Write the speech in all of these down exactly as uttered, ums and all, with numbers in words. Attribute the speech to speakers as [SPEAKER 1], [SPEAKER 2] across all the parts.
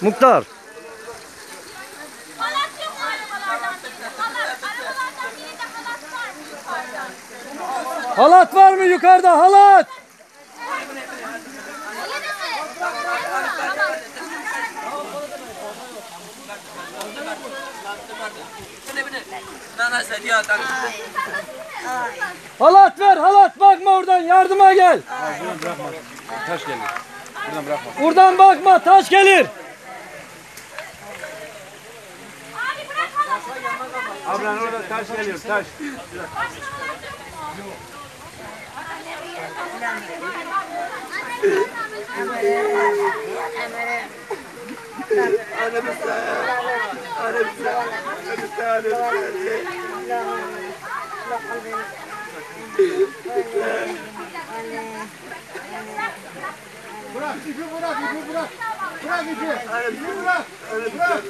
[SPEAKER 1] Muhtar.
[SPEAKER 2] Halat yok mu arabalardan birinde? Halat. Arabalardan birinde halat var mı yukarıda?
[SPEAKER 1] Halat var mı yukarıda? Halat. Halat ver, halat, bakma oradan, yardıma gel.
[SPEAKER 3] Buradan bırakma. Taş gelir. Buradan bırakma.
[SPEAKER 1] Buradan bakma, taş gelir.
[SPEAKER 2] Abi bırak halatı.
[SPEAKER 3] Ablan orada taş geliyor, taş.
[SPEAKER 4] Bırak ipi bırak ipi bırak. Bırak ipi. İpi bırak. Bırak.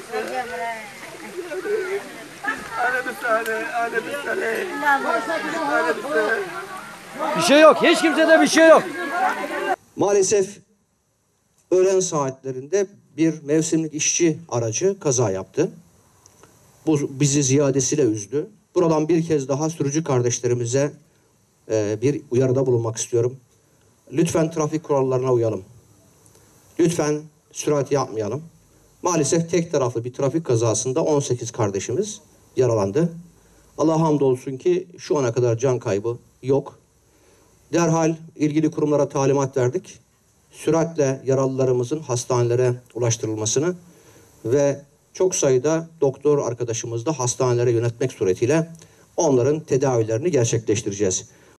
[SPEAKER 1] Bir şey yok, hiç kimsede bir şey yok.
[SPEAKER 5] Maalesef öğlen saatlerinde bir mevsimlik işçi aracı kaza yaptı. Bu bizi ziyadesiyle üzdü. Buradan bir kez daha sürücü kardeşlerimize e, bir uyarıda bulunmak istiyorum. Lütfen trafik kurallarına uyalım. Lütfen sürat yapmayalım. Maalesef tek taraflı bir trafik kazasında on sekiz kardeşimiz yaralandı. Allah'a hamdolsun ki şu ana kadar can kaybı yok. Derhal ilgili kurumlara talimat verdik. Süratle yaralılarımızın hastanelere ulaştırılmasını ve çok sayıda doktor arkadaşımız da hastanelere yönetmek suretiyle onların tedavilerini gerçekleştireceğiz.